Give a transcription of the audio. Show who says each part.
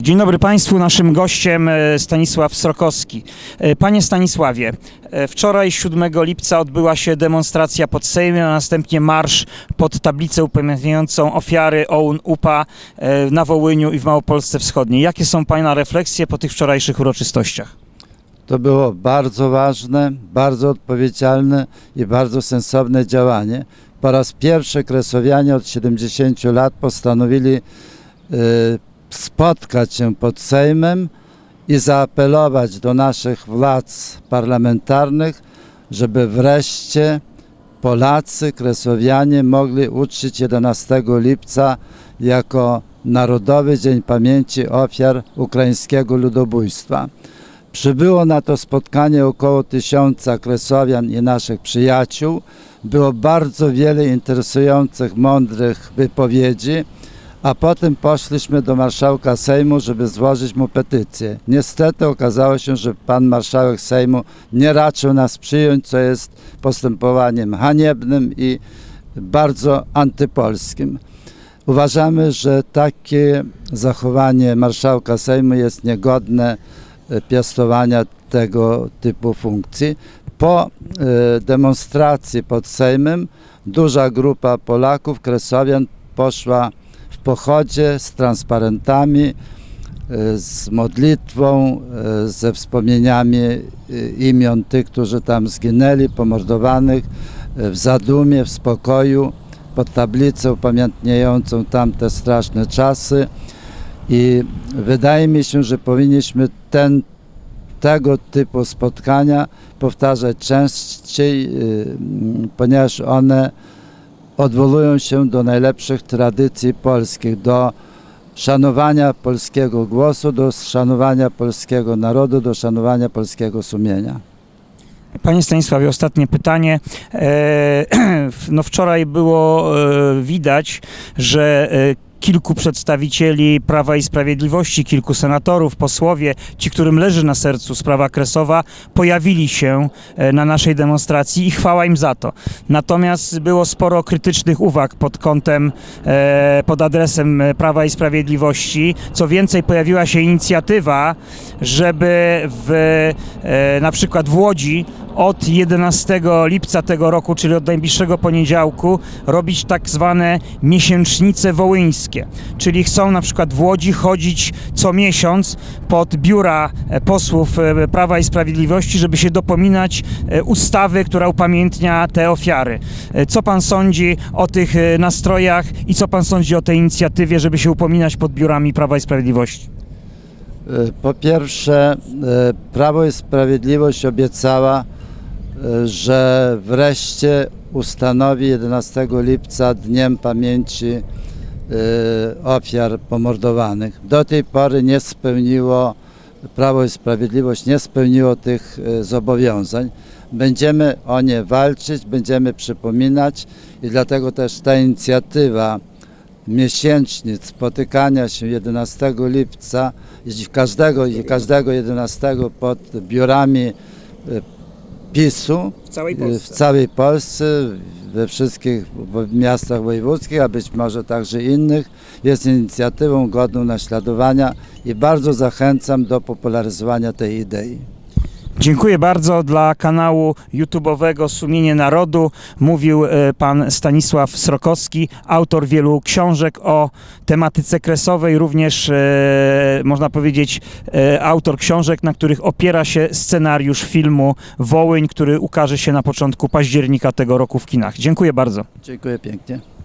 Speaker 1: Dzień dobry Państwu, naszym gościem Stanisław Srokowski. Panie Stanisławie, wczoraj 7 lipca odbyła się demonstracja pod Sejmem, a następnie marsz pod tablicę upamiętniającą ofiary OUN-UPA na Wołyniu i w Małopolsce Wschodniej. Jakie są Pana refleksje po tych wczorajszych uroczystościach?
Speaker 2: To było bardzo ważne, bardzo odpowiedzialne i bardzo sensowne działanie. Po raz pierwszy kresowianie od 70 lat postanowili spotkać się pod Sejmem i zaapelować do naszych władz parlamentarnych, żeby wreszcie Polacy, kresowianie mogli uczcić 11 lipca jako Narodowy Dzień Pamięci Ofiar Ukraińskiego Ludobójstwa. Przybyło na to spotkanie około 1000 kresowian i naszych przyjaciół. Było bardzo wiele interesujących, mądrych wypowiedzi, a potem poszliśmy do marszałka Sejmu, żeby złożyć mu petycję. Niestety okazało się, że pan marszałek Sejmu nie raczył nas przyjąć, co jest postępowaniem haniebnym i bardzo antypolskim. Uważamy, że takie zachowanie marszałka Sejmu jest niegodne piastowania tego typu funkcji. Po demonstracji pod Sejmem duża grupa Polaków, kresowian, poszła w pochodzie z transparentami, z modlitwą, ze wspomnieniami imion tych, którzy tam zginęli, pomordowanych, w zadumie, w spokoju, pod tablicę upamiętniającą tamte straszne czasy. I wydaje mi się, że powinniśmy tego typu spotkania powtarzać częściej, ponieważ one odwołują się do najlepszych tradycji polskich, do szanowania polskiego głosu, do szanowania polskiego narodu, do szanowania polskiego sumienia.
Speaker 1: Panie Stanisławie, ostatnie pytanie. No wczoraj było widać, że kilku przedstawicieli Prawa i Sprawiedliwości, kilku senatorów, posłowie, ci, którym leży na sercu sprawa Kresowa, pojawili się na naszej demonstracji i chwała im za to. Natomiast było sporo krytycznych uwag pod adresem Prawa i Sprawiedliwości. Co więcej, pojawiła się inicjatywa, żeby na przykład w Łodzi od 11 lipca tego roku, czyli od najbliższego poniedziałku, robić tak zwane miesięcznice wołyńskie. Czyli chcą na przykład w Łodzi chodzić co miesiąc pod biura posłów Prawa i Sprawiedliwości, żeby się dopominać ustawy, która upamiętnia te ofiary. Co pan sądzi o tych nastrojach i co pan sądzi o tej inicjatywie, żeby się upominać pod biurami Prawa i Sprawiedliwości?
Speaker 2: Po pierwsze, Prawo i Sprawiedliwość obiecała, że wreszcie ustanowi 11 lipca Dniem Pamięci ofiar pomordowanych. Do tej pory nie spełniło, Prawo i Sprawiedliwość nie spełniło tych zobowiązań. Będziemy o nie walczyć, będziemy przypominać i dlatego też ta inicjatywa miesięcznic spotykania się 11 lipca i każdego 11 pod biurami PiS-u w całej Polsce, we wszystkich miastach wojewódzkich, a być może także innych, jest inicjatywą godną naśladowania i bardzo zachęcam do popularyzowania tej idei.
Speaker 1: Dziękuję bardzo. Dla kanału YouTube'owego Sumienie Narodu mówił pan Stanisław Srokowski, autor wielu książek o tematyce kresowej, również można powiedzieć autor książek, na których opiera się scenariusz filmu Wołyń, który ukaże się na początku października tego roku w kinach. Dziękuję bardzo.
Speaker 2: Dziękuję pięknie.